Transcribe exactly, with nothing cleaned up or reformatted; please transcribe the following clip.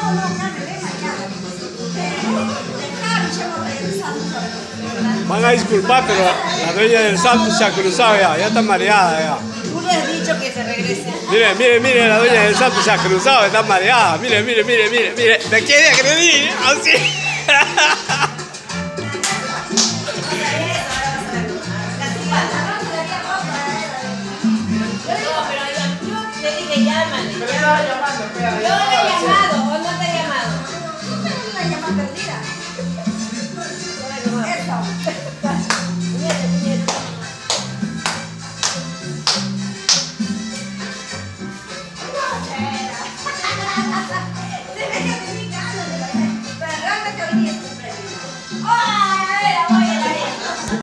Van a disculpar, pero la dueña del salto se ha cruzado ya, ya está mareada ya. Tú le has dicho que se regrese. Mire, mire, mire, la dueña del salto se ha cruzado, está mareada. Mire, mire, mire, mire, mire. Me quiere agredir, así. Llámale, Pero estaba llamando, espera. yo le he llamado, ¿o no te he llamado? Una llamada perdida. Eso. Puñete, puñete. Se ve que te vi ganas de bailar. Pero realmente hoy día